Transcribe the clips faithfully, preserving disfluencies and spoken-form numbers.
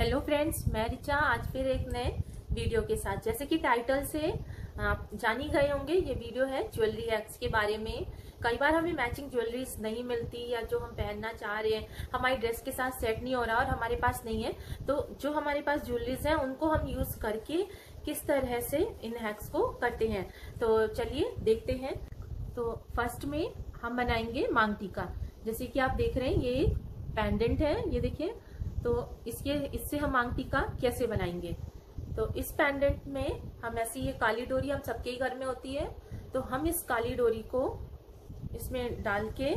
Hello friends, मैं रिचा आज फिर एक नए वीडियो के साथ। जैसे कि टाइटल से आप जान ही गए होंगे, ये वीडियो है ज्वेलरी हैक्स के बारे में। कई बार हमें मैचिंग ज्वेलरीज नहीं मिलती या जो हम पहनना चाह रहे हैं हमारी ड्रेस के साथ सेट नहीं हो रहा और हमारे पास नहीं है, तो जो हमारे पास ज्वेलरीज हैं उनको हम यूज करके किस तरह से इन हैक्स को करते हैं। तो चलिए देखते हैं। तो फर्स्ट में हम बनाएंगे मांग टीका। जैसे कि आप देख रहे हैं ये एक पेंडेंट है, ये देखिए। तो इसके इससे हम मांग टीका कैसे बनाएंगे। तो इस पेंडेंट में हम ऐसी ये काली डोरी हम सबके ही घर में होती है, तो हम इस काली डोरी को इसमें डाल के,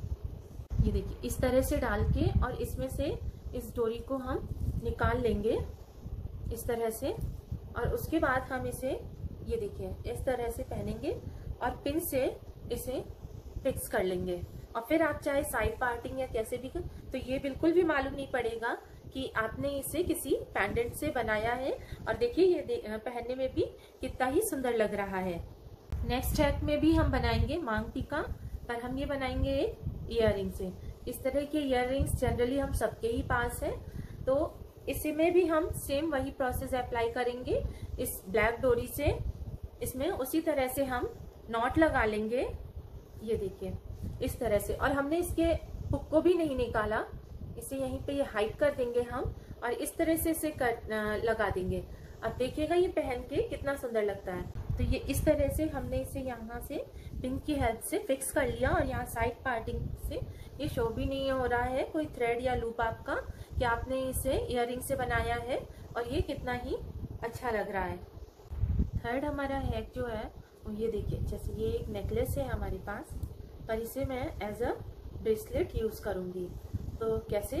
ये देखिए इस तरह से डाल के, और इसमें से इस डोरी को हम निकाल लेंगे इस तरह से। और उसके बाद हम इसे, ये देखिए इस तरह से पहनेंगे और पिन से इसे फिक्स कर लेंगे। और फिर आप चाहे साइड पार्टिंग या कैसे भी कर, तो ये बिल्कुल भी मालूम नहीं पड़ेगा कि आपने इसे किसी पेंडेंट से बनाया है। और देखिए ये पहनने में भी कितना ही सुंदर लग रहा है। नेक्स्ट हैक में भी हम बनाएंगे मांग टीका, पर हम ये बनाएंगे इयररिंग से। इस तरह के इयररिंग्स जनरली हम सबके ही पास है, तो इसमें भी हम सेम वही प्रोसेस अप्लाई करेंगे। इस ब्लैक डोरी से इसमें उसी तरह से हम नॉट लगा लेंगे, ये देखिए इस तरह से। और हमने इसके हुक को भी नहीं निकाला, इसे यहीं पे ये हाइड कर देंगे हम, और इस तरह से इसे कर, लगा देंगे। अब देखिएगा ये पहन के कितना सुंदर लगता है। तो ये इस तरह से हमने इसे यहाँ से पिन की हेल्प से फिक्स कर लिया, और यहाँ साइड पार्टिंग से ये शो भी नहीं हो रहा है कोई थ्रेड या लूप आपका कि आपने इसे इयररिंग से बनाया है, और ये कितना ही अच्छा लग रहा है। थर्ड हमारा हैक जो है वो ये देखिए, जैसे ये एक नेकलेस है हमारे पास, पर इसे मैं एज अ ब्रेसलेट यूज करूंगी। तो कैसे,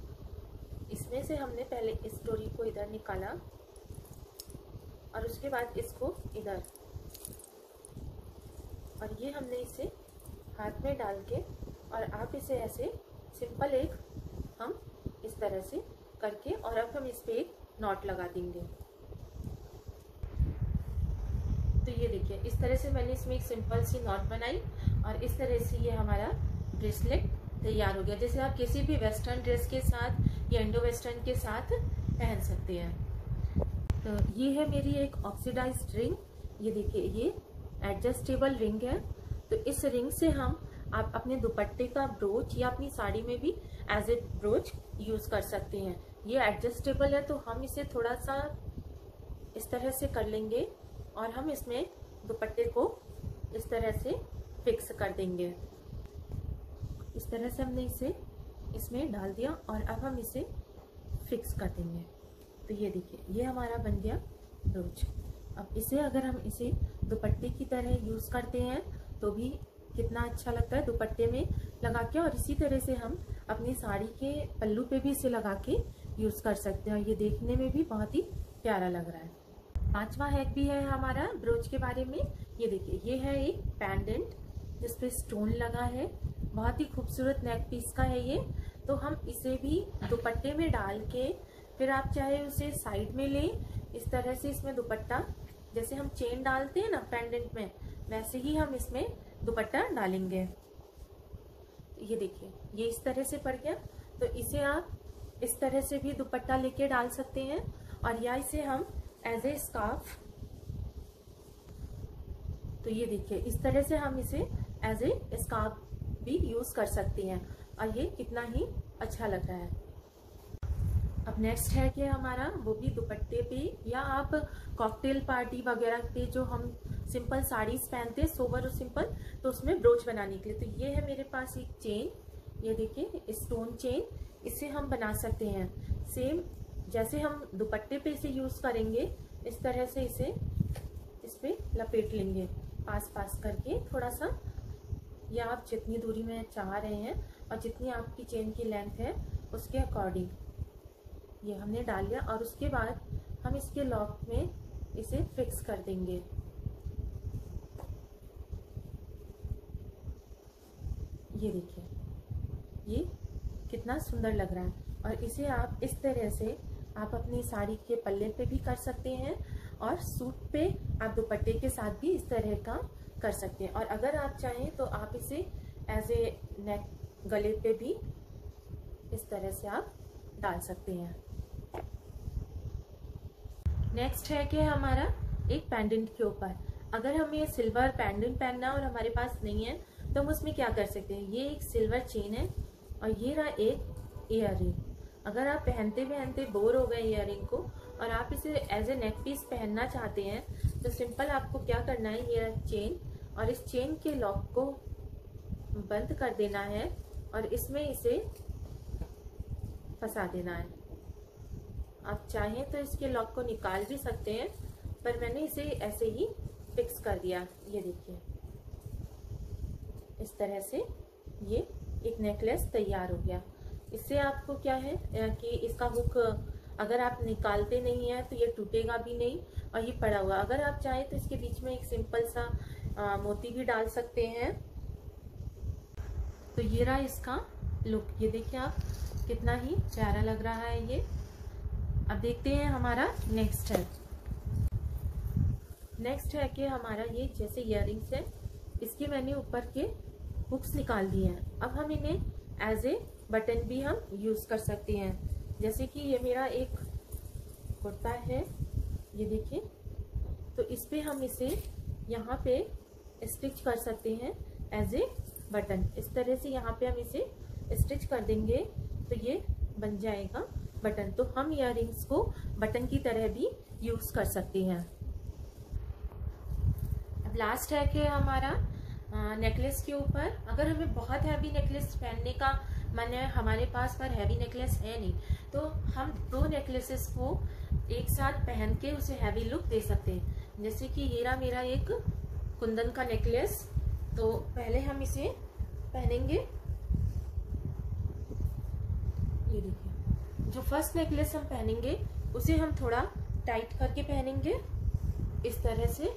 इसमें से हमने पहले इस डोरी को इधर निकाला और उसके बाद इसको इधर, और ये हमने इसे हाथ में डाल के, और आप इसे ऐसे सिंपल एक हम इस तरह से करके, और अब हम इस पे एक नॉट लगा देंगे। तो ये देखिए इस तरह से मैंने इसमें एक सिंपल सी नॉट बनाई, और इस तरह से ये हमारा ब्रेसलेट तैयार हो गया। जैसे आप किसी भी वेस्टर्न ड्रेस के साथ या इंडो वेस्टर्न के साथ पहन सकते हैं। तो ये है मेरी एक ऑक्सीडाइज्ड रिंग, ये देखिए ये एडजस्टेबल रिंग है। तो इस रिंग से हम आप अपने दुपट्टे का ब्रोच या अपनी साड़ी में भी एज ए ब्रोच यूज कर सकते हैं। ये एडजस्टेबल है, तो हम इसे थोड़ा सा इस तरह से कर लेंगे, और हम इसमें दुपट्टे को इस तरह से फिक्स कर देंगे। इस तरह से हमने इसे इसमें डाल दिया, और अब हम इसे फिक्स कर देंगे। तो ये देखिए ये हमारा बन गया ब्रोच। अब इसे अगर हम इसे दुपट्टे की तरह यूज करते हैं तो भी कितना अच्छा लगता है दुपट्टे में लगा के, और इसी तरह से हम अपनी साड़ी के पल्लू पे भी इसे लगा के यूज कर सकते हैं। ये देखने में भी बहुत ही प्यारा लग रहा है। पांचवा हैक भी है हमारा ब्रोच के बारे में। ये देखिए ये है एक पेंडेंट जिसपे स्टोन लगा है, बहुत ही खूबसूरत नेक पीस का है ये। तो हम इसे भी दुपट्टे में डाल के, फिर आप चाहे उसे साइड में लें इस तरह से, इसमें दुपट्टा जैसे हम चेन डालते हैं ना पेंडेंट में, वैसे ही हम इसमें दुपट्टा डालेंगे। ये देखिए ये इस तरह से पड़ गया। तो इसे आप इस तरह से भी दुपट्टा लेके डाल सकते हैं, और या इसे हम एज ए स्कार्फ, तो ये देखिए इस तरह से हम इसे एज ए स्कार्फ भी यूज कर सकते हैं, और ये कितना ही अच्छा लग रहा है। अब नेक्स्ट है कि हमारा वो भी दुपट्टे पे, या आप कॉकटेल पार्टी वगैरह पे जो हम सिंपल साड़ीज पहनते हैं सोबर और सिंपल, तो उसमें ब्रोच बनाने के लिए। तो ये है मेरे पास एक चेन, ये देखिए स्टोन चेन, इसे हम बना सकते हैं सेम जैसे हम दुपट्टे पे इसे यूज करेंगे। इस तरह से इसे इस पे लपेट लेंगे पास पास करके थोड़ा सा, या आप जितनी दूरी में चाह रहे हैं और जितनी आपकी चेन की लेंथ है उसके अकॉर्डिंग ये हमने डाल लिया, और उसके बाद हम इसके लॉक में इसे फिक्स कर देंगे। ये देखिए ये कितना सुंदर लग रहा है, और इसे आप इस तरह से आप अपनी साड़ी के पल्ले पे भी कर सकते हैं, और सूट पे आप दुपट्टे के साथ भी इस तरह का कर सकते हैं। और अगर आप चाहें तो आप इसे एज ए नेक गले पे भी इस तरह से आप डाल सकते हैं। नेक्स्ट है कि हमारा एक पेंडेंट के ऊपर, अगर हमें ये सिल्वर पेंडेंट पहनना और हमारे पास नहीं है तो हम उसमें क्या कर सकते हैं। ये एक सिल्वर चेन है और ये रहा एक ईयर रिंग। अगर आप पहनते पहनते बोर हो गए ईयर रिंग को और आप इसे एज ए नेक पीस पहनना चाहते हैं तो सिंपल आपको क्या करना है, ये रहा चेन और इस चेन के लॉक को बंद कर देना है और इसमें इसे फंसा देना है। आप चाहें तो इसके लॉक को निकाल भी सकते हैं, पर मैंने इसे ऐसे ही फिक्स कर दिया। ये देखिए इस तरह से ये एक नेकलेस तैयार हो गया। इससे आपको क्या है कि इसका हुक अगर आप निकालते नहीं है तो ये टूटेगा भी नहीं और ये पड़ा हुआ। अगर आप चाहें तो इसके बीच में एक सिंपल सा आ, मोती भी डाल सकते हैं। तो ये रहा इसका लुक, ये देखिए आप कितना ही प्यारा लग रहा है ये। अब देखते हैं हमारा नेक्स्ट है। नेक्स्ट है कि हमारा ये जैसे इयररिंग्स है, इसके मैंने ऊपर के हुक्स निकाल दिए हैं। अब हम इन्हें एज ए बटन भी हम यूज कर सकते हैं। जैसे कि ये मेरा एक कुर्ता है, ये देखिए, तो इस पे हम इसे यहाँ पे स्टिच कर सकते हैं एज ए बटन। इस तरह से यहाँ पे हम इसे स्टिच कर देंगे तो ये बन जाएगा बटन। तो हम इयररिंग्स को बटन की तरह भी यूज कर सकते हैं। अब लास्ट है कि हमारा नेकलेस के ऊपर, अगर हमें बहुत हैवी नेकलेस पहनने का मन है, हमारे पास पर हैवी नेकलेस है नहीं, तो हम दो नेकलेसेस को एक साथ पहन के उसे हैवी लुक दे सकते हैं। जैसे कि ये रहा मेरा एक कुंदन का नेकलेस, तो पहले हम इसे पहनेंगे। ये देखिए जो फर्स्ट नेकलेस हम पहनेंगे उसे हम थोड़ा टाइट करके पहनेंगे इस तरह से।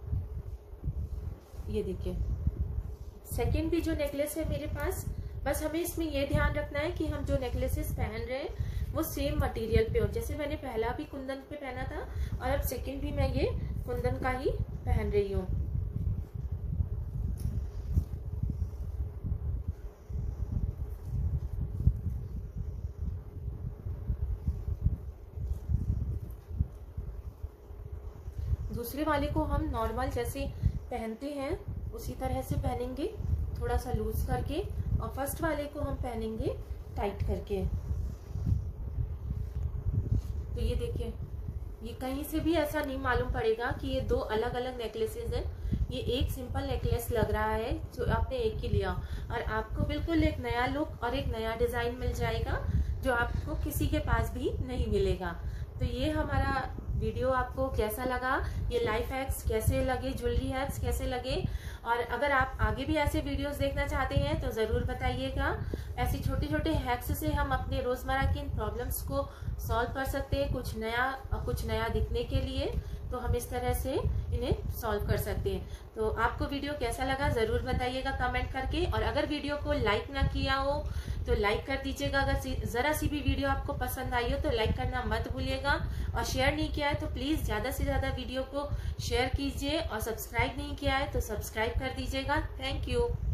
ये देखिए सेकेंड भी जो नेकलेस है मेरे पास, बस हमें इसमें ये ध्यान रखना है कि हम जो नेकलेसेस पहन रहे हैं वो सेम मटेरियल पे हो। जैसे मैंने पहला भी कुंदन पे पहना था और अब सेकेंड भी मैं ये कुंदन का ही पहन रही हूँ। दूसरे वाले को हम नॉर्मल जैसे पहनते हैं उसी तरह से पहनेंगे, थोड़ा सा लूज करके, और फर्स्ट वाले को हम पहनेंगे टाइट करके। तो ये देखिए ये कहीं से भी ऐसा नहीं मालूम पड़ेगा कि ये दो अलग अलग नेकलेसेस हैं। ये एक सिंपल नेकलेस लग रहा है जो आपने एक ही लिया, और आपको बिल्कुल एक नया लुक और एक नया डिजाइन मिल जाएगा जो आपको किसी के पास भी नहीं मिलेगा। तो ये हमारा वीडियो आपको कैसा लगा, ये लाइफ हैक्स कैसे लगे, ज्वेलरी हैक्स कैसे लगे, और अगर आप आगे भी ऐसे वीडियोस देखना चाहते हैं तो ज़रूर बताइएगा। ऐसे छोटे छोटे हैक्स से हम अपने रोज़मर्रा की इन प्रॉब्लम्स को सॉल्व कर सकते हैं, कुछ नया कुछ नया दिखने के लिए। तो हम इस तरह से इन्हें सॉल्व कर सकते हैं। तो आपको वीडियो कैसा लगा ज़रूर बताइएगा कमेंट करके, और अगर वीडियो को लाइक ना किया हो तो लाइक कर दीजिएगा। अगर ज़रा सी भी वीडियो आपको पसंद आई हो तो लाइक करना मत भूलिएगा, और शेयर नहीं किया है तो प्लीज़ ज़्यादा से ज़्यादा वीडियो को शेयर कीजिए, और सब्सक्राइब नहीं किया है तो सब्सक्राइब कर दीजिएगा। Thank you.